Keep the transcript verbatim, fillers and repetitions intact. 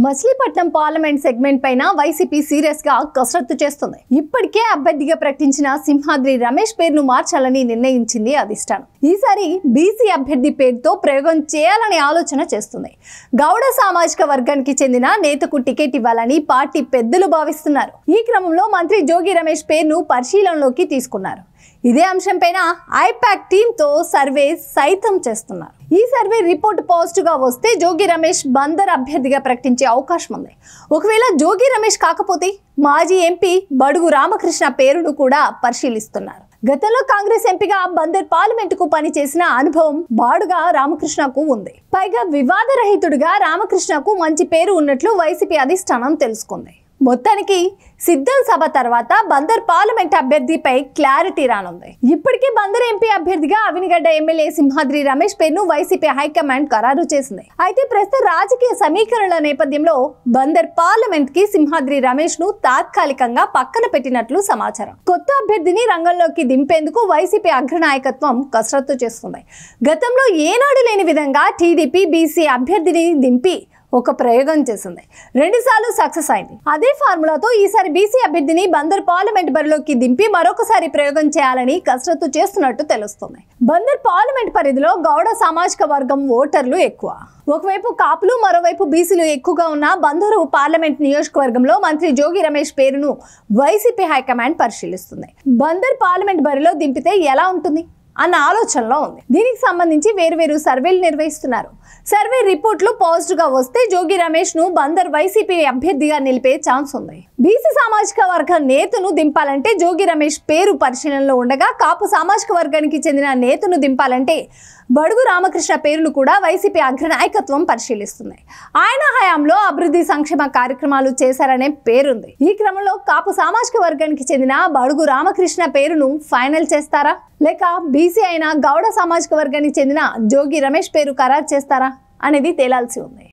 Machilipatnam parliament segment పైన YCP serious గా కసరత్తు చేస్తుంది. ఇప్పటికే అభ్యర్థిగా ప్రకటించిన సింహాద్రి రమేష్ పేరును మార్చాలని నిర్ణయించింది అధిష్టానం. ఈసారి బీసీ అభ్యర్థి పేరుతో ప్రయోగం చేయాలనే ఆలోచన చేస్తుంది. గౌడ సామాజిక వర్గానికి చెందిన నేతకు టికెట్ ఇవ్వాలని పార్టీ పెద్దలు భావిస్తున్నారు. ఈ క్రమంలో మంత్రి జోగి రమేష్ పేరును పరిశీలనలోకి తీసుకున్నారు. ఇదే అంశంపైన ఐపాక్ టీమ్ తో సర్వే సైతం చేస్తున్నారు. ఈ సర్వే రిపోర్ట్ పాజిటివ్ గా వస్తే జోగి రమేష్ బందర్ అభ్యర్థిగా ప్రకటించే అవకాశం ఉంది. ఒకవేళ జోగి రమేష్ కాకపోతే మాజీ ఎంపీ బడుగు రామకృష్ణ పేరును కూడా పరిశీలిస్తున్నారు. గతంలో కాంగ్రెస్ ఎంపీగా బందర్ పార్లమెంట్ కు పనిచేసిన అనుభవం బాడుగా రామకృష్ణకు ఉంది. పైగా వివాదరహితుడిగా రామకృష్ణకు మంచి పేరు ఉన్నట్లు వైసీపీ అధిష్టానం తెలుసుకుంది. మొత్తానికి సిద్ధం సభ తర్వాత బందర్ పార్లమెంట్ అభ్యర్థిపై క్లారిటీ రానుంది. ఇప్పటికే బందర్ ఎంపీ అభ్యర్థిగా అవినిగడ్డ ఎమ్మెల్యే సింహాద్రి రమేష్ పేరును వైసీపీ హైకమాండ్ ఖరారు చేసింది. అయితే ప్రస్తుత రాజకీయ సమీకరణల నేపథ్యంలో బందర్ పార్లమెంట్ కి సింహాద్రి రమేష్ ను తాత్కాలికంగా పక్కన పెట్టినట్లు సమాచారం. కొత్త అభ్యర్థిని రంగంలోకి దింపేందుకు వైసీపీ అగ్రనాయకత్వం కసరత్తు చేస్తుంది. గతంలో ఏనాడు లేని విధంగా టీడీపీ బీసీ అభ్యర్థిని దింపి ఒక ప్రయోగం చేసింది. రెండు సార్లు సక్సెస్ అయింది. అదే ఫార్ములాతో ఈసారి బీసీ అభ్యర్థిని బందర్ పార్లమెంట్ బరిలోకి దింపి మరొకసారి ప్రయోగం చేయాలని కసరత్తు చేస్తున్నట్టు తెలుస్తుంది. బందర్ పార్లమెంట్ పరిధిలో గౌడ సామాజిక వర్గం ఓటర్లు ఎక్కువ. ఒకవైపు కాపులు, మరోవైపు బీసీలు ఎక్కువగా ఉన్న బందరు పార్లమెంట్ నియోజకవర్గంలో మంత్రి జోగి రమేష్ పేరును వైసీపీ హైకమాండ్ పరిశీలిస్తుంది. బందర్ పార్లమెంట్ బరిలో దింపితే ఎలా ఉంటుంది అన్న ఆలోచనలో ఉంది. దీనికి సంబంధించి వేరువేరు సర్వేలు నిర్వహిస్తున్నారు. సర్వే రిపోర్ట్లు పాజిటివ్ గా వస్తే జోగి రమేష్ ను బందర్ వైసీపీ అభ్యర్థిగా నిలిపే ఛాన్స్ ఉంది. బీసీ సామాజిక వర్గ నేతను దింపాలంటే జోగి రమేష్ పేరు పరిశీలనలో ఉండగా, కాపు సామాజిక వర్గానికి చెందిన నేతను దింపాలంటే బడుగు రామకృష్ణ పేరును కూడా వైసీపీ అగ్రనాయకత్వం పరిశీలిస్తుంది. ఆయన హయాంలో అభివృద్ధి సంక్షేమ కార్యక్రమాలు చేశారనే పేరుంది. ఈ క్రమంలో కాపు సామాజిక వర్గానికి చెందిన బడుగు రామకృష్ణ పేరును ఫైనల్ చేస్తారా, లేక బీసీ అయిన గౌడ సామాజిక వర్గానికి చెందిన జోగి రమేష్ పేరు ఖరారు చేస్తారా అనేది తేలాల్సి ఉంది.